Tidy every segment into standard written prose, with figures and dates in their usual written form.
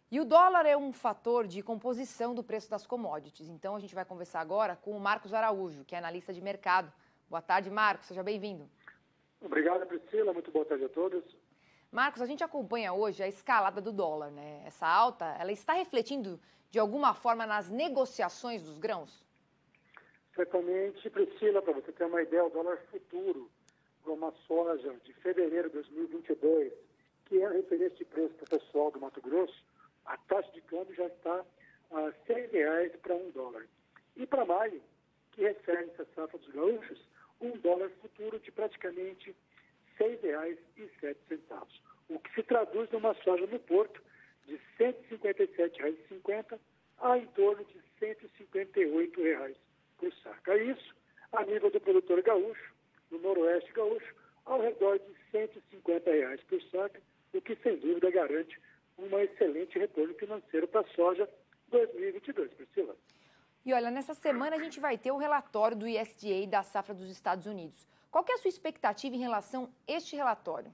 E o dólar é um fator de composição do preço das commodities. Então, a gente vai conversar agora com o Marcos Araújo, que é analista de mercado. Boa tarde, Marcos. Seja bem-vindo. Obrigado, Priscila. Muito boa tarde a todos. Marcos, a gente acompanha hoje a escalada do dólar, né? Essa alta, ela está refletindo de alguma forma nas negociações dos grãos? Certamente, Priscila, para você ter uma ideia, o dólar futuro para uma soja de fevereiro de 2022, que é a referência de preço para o pessoal do Mato Grosso, a taxa de câmbio já está a R$ 6 para $1. E para maio, que refere essa safra dos gaúchos, um dólar futuro de praticamente R$ 6,07, o que se traduz numa soja no porto de R$ 157,50 a em torno de R$ 158 por saca. Isso, a nível do produtor gaúcho, no noroeste gaúcho, ao redor de R$ 150 por saca, o que sem dúvida garante um excelente retorno financeiro para a soja 2022, Priscila. E olha, nessa semana a gente vai ter o relatório do USDA da safra dos Estados Unidos. Qual que é a sua expectativa em relação a este relatório?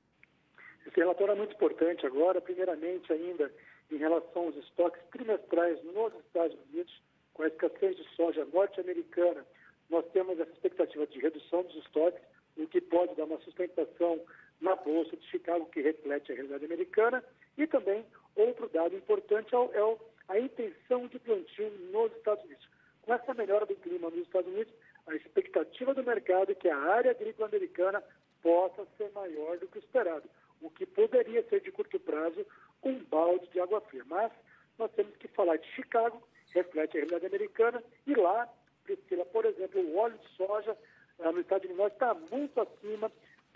Esse relatório é muito importante agora, primeiramente ainda em relação aos estoques trimestrais nos Estados Unidos, com a escassez de soja norte-americana, nós temos essa expectativa de redução dos estoques, o que pode dar uma sustentação na Bolsa de Chicago, que reflete a realidade americana, e também outro dado importante é a intenção de plantio nos Estados Unidos. Com essa melhora do clima nos Estados Unidos, a expectativa do mercado é que a área agrícola americana possa ser maior do que o esperado, o que poderia ser de curto prazo um balde de água fria. Mas nós temos que falar de Chicago, reflete a realidade americana, e lá, Priscila, por exemplo, o óleo de soja no estado de Illinois está muito acima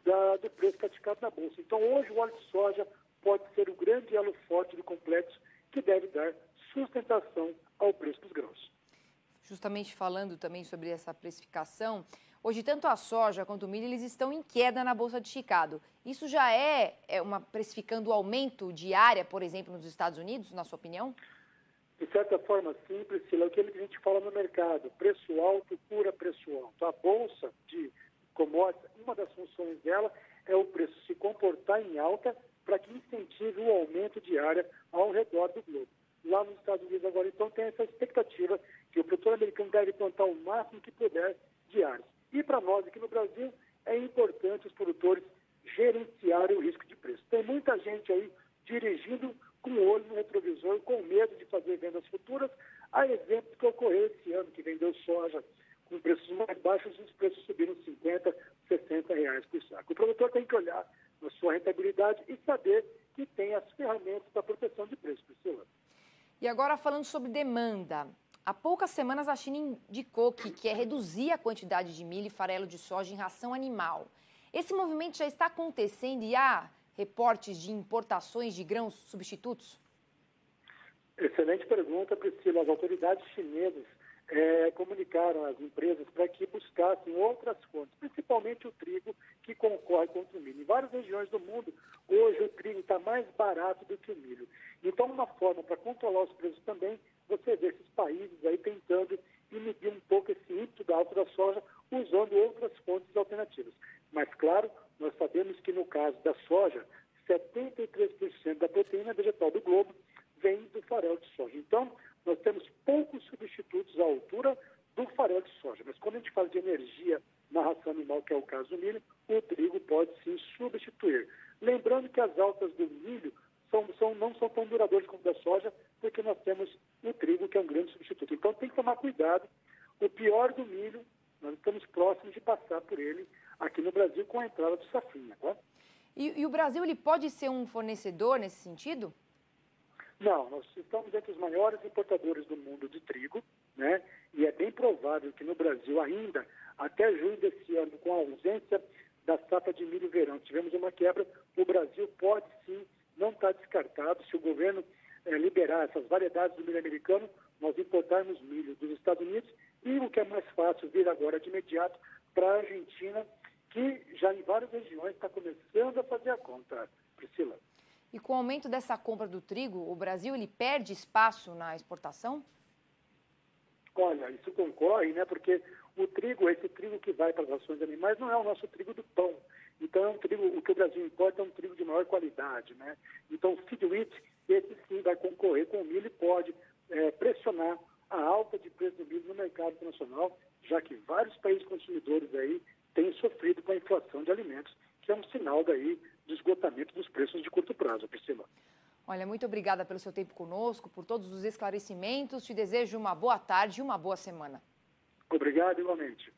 do preço praticado na Bolsa. Então, hoje, o óleo de soja pode ser o grande elo forte do complexo que deve dar sustentação ao preço dos grãos. Justamente falando também sobre essa precificação, hoje tanto a soja quanto o milho eles estão em queda na Bolsa de Chicago. Isso já é precificando o aumento de área, por exemplo, nos Estados Unidos, na sua opinião? De certa forma, sim, Priscila, é aquilo que a gente fala no mercado, preço alto cura preço alto. A Bolsa de commodities, uma das funções dela é o preço se comportar em alta para que incentive o aumento de área ao redor do globo. Lá nos Estados Unidos agora, então, tem essa expectativa que o produtor americano deve plantar o máximo que puder de áreas. E para nós aqui no Brasil, é importante os produtores gerenciarem o risco de preço. Tem muita gente aí dirigindo com o olho no retrovisor, com medo de fazer vendas futuras. Há exemplos que ocorreu esse ano, que vendeu soja com preços mais baixos e os preços subiram 50, 60 reais por saco. O produtor tem que olhar na sua rentabilidade e saber que tem as ferramentas para proteção de preço, Priscila. E agora falando sobre demanda. Há poucas semanas a China indicou que quer reduzir a quantidade de milho e farelo de soja em ração animal. Esse movimento já está acontecendo e há reportes de importações de grãos substitutos? Excelente pergunta, Priscila. As autoridades chinesas comunicaram às empresas para que buscassem outras fontes, principalmente o trigo, que concorre contra o milho. Em várias regiões do mundo, hoje o trigo está mais barato do que o milho. Então, uma forma para controlar os preços também, você vê esses países aí tentando inibir um pouco esse ímpeto da alta da soja, usando outras fontes alternativas. Mas, claro, nós sabemos que no caso da soja, 73% da proteína vegetal do globo vem do farelo de soja. Então, nós temos poucos substitutos à altura do farelo de soja. Mas quando a gente fala de energia na ração animal, que é o caso do milho, o trigo pode sim substituir. Lembrando que as altas do milho não são tão duradouras como da soja, porque nós temos o trigo, que é um grande substituto. Então tem que tomar cuidado. O pior do milho, nós estamos próximos de passar por ele aqui no Brasil com a entrada do safrinha. Tá? E o Brasil ele pode ser um fornecedor nesse sentido? Não, nós estamos entre os maiores importadores do mundo de trigo, né? E é bem provável que no Brasil ainda, até junho desse ano, com a ausência da safra de milho verão, tivemos uma quebra, o Brasil pode sim, não está descartado, se o governo liberar essas variedades do milho americano, nós importarmos milho dos Estados Unidos e o que é mais fácil vir agora de imediato para a Argentina, que já em várias regiões está começando a fazer a conta, Priscila. E com o aumento dessa compra do trigo, o Brasil ele perde espaço na exportação? Olha, isso concorre, né? Porque o trigo, esse trigo que vai para as rações animais, não é o nosso trigo do pão. Então, é um trigo, o que o Brasil importa é um trigo de maior qualidade, né? Então, o feed wheat, esse sim vai concorrer com o milho e pode pressionar a alta de preço do milho no mercado internacional, já que vários países consumidores aí têm sofrido com a inflação de alimentos, que é um sinal daí do esgotamento dos preços de curto prazo, Priscila. Olha, muito obrigada pelo seu tempo conosco, por todos os esclarecimentos. Te desejo uma boa tarde e uma boa semana. Obrigado, igualmente.